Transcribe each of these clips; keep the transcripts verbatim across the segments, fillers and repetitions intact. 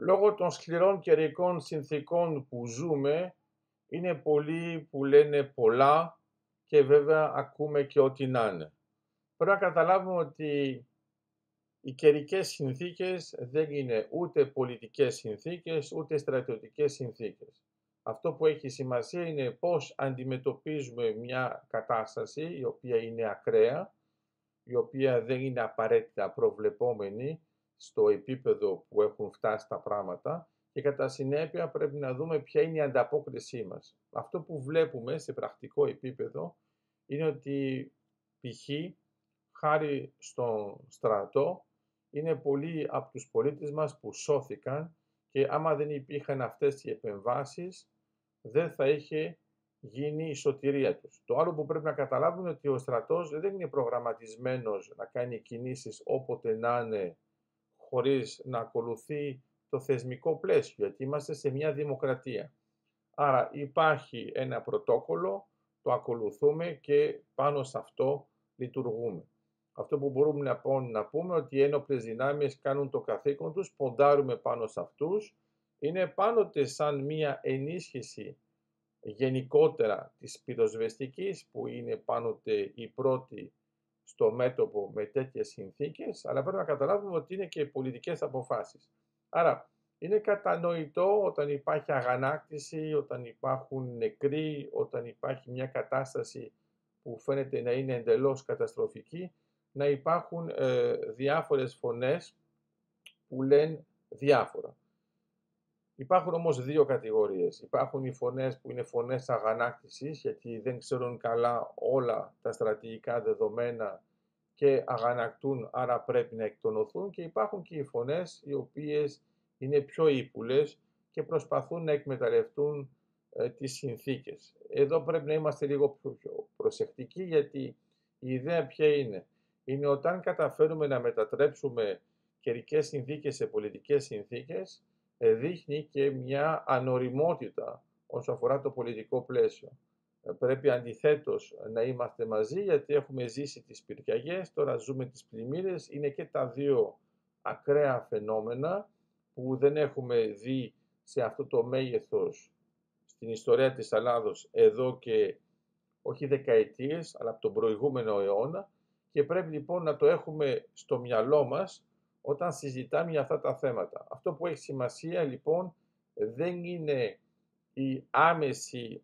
Λόγω των σκληρών καιρικών συνθήκων που ζούμε, είναι πολλοί που λένε πολλά και βέβαια ακούμε και ό,τι να είναι. Πρέπει να καταλάβουμε ότι οι καιρικές συνθήκες δεν είναι ούτε πολιτικές συνθήκες, ούτε στρατιωτικές συνθήκες. Αυτό που έχει σημασία είναι πώς αντιμετωπίζουμε μια κατάσταση η οποία είναι ακραία, η οποία δεν είναι απαραίτητα προβλεπόμενη στο επίπεδο που έχουν φτάσει τα πράγματα και κατά συνέπεια πρέπει να δούμε ποια είναι η ανταπόκρισή μας. Αυτό που βλέπουμε σε πρακτικό επίπεδο είναι ότι π.χ. χάρη στον στρατό είναι πολλοί από τους πολίτες μας που σώθηκαν και άμα δεν υπήρχαν αυτές οι επεμβάσεις δεν θα είχε γίνει η σωτηρία τους. Το άλλο που πρέπει να καταλάβουμε είναι ότι ο στρατός δεν είναι προγραμματισμένος να κάνει κινήσεις όποτε να είναι χωρίς να ακολουθεί το θεσμικό πλαίσιο, γιατί είμαστε σε μια δημοκρατία. Άρα υπάρχει ένα πρωτόκολλο, το ακολουθούμε και πάνω σε αυτό λειτουργούμε. Αυτό που μπορούμε να πούμε ότι οι ένοπλες δυνάμεις κάνουν το καθήκον τους, ποντάρουμε πάνω σε αυτούς, είναι πάντοτε σαν μια ενίσχυση γενικότερα της πυροσβεστικής που είναι πάντοτε η πρώτη στο μέτωπο με τέτοιες συνθήκες, αλλά πρέπει να καταλάβουμε ότι είναι και πολιτικές αποφάσεις. Άρα είναι κατανοητό όταν υπάρχει αγανάκτηση, όταν υπάρχουν νεκροί, όταν υπάρχει μια κατάσταση που φαίνεται να είναι εντελώς καταστροφική, να υπάρχουν ε, διάφορες φωνές που λένε διάφορα. Υπάρχουν όμως δύο κατηγορίες. Υπάρχουν οι φωνές που είναι φωνές αγανάκτησης, γιατί δεν ξέρουν καλά όλα τα στρατηγικά δεδομένα και αγανακτούν, άρα πρέπει να εκτονωθούν, και υπάρχουν και οι φωνές οι οποίες είναι πιο ύπουλες και προσπαθούν να εκμεταλλευτούν ε, τις συνθήκες. Εδώ πρέπει να είμαστε λίγο πιο προσεκτικοί, γιατί η ιδέα ποια είναι. Είναι όταν καταφέρουμε να μετατρέψουμε καιρικές συνθήκες σε πολιτικές συνθήκες, δείχνει και μια ανοριμότητα όσον αφορά το πολιτικό πλαίσιο. Πρέπει αντιθέτως να είμαστε μαζί, γιατί έχουμε ζήσει τις πυρκαγιές, τώρα ζούμε τις πλημμύρες, είναι και τα δύο ακραία φαινόμενα που δεν έχουμε δει σε αυτό το μέγεθος στην ιστορία της Ελλάδος εδώ και όχι δεκαετίες, αλλά από τον προηγούμενο αιώνα, και πρέπει λοιπόν να το έχουμε στο μυαλό μας όταν συζητάμε για αυτά τα θέματα. Αυτό που έχει σημασία λοιπόν δεν είναι η άμεση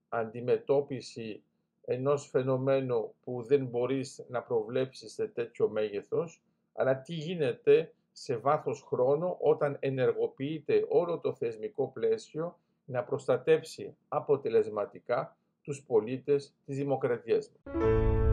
αντιμετώπιση ενός φαινομένου που δεν μπορείς να προβλέψεις σε τέτοιο μέγεθος, αλλά τι γίνεται σε βάθος χρόνου όταν ενεργοποιείται όλο το θεσμικό πλαίσιο να προστατέψει αποτελεσματικά τους πολίτες της δημοκρατίας.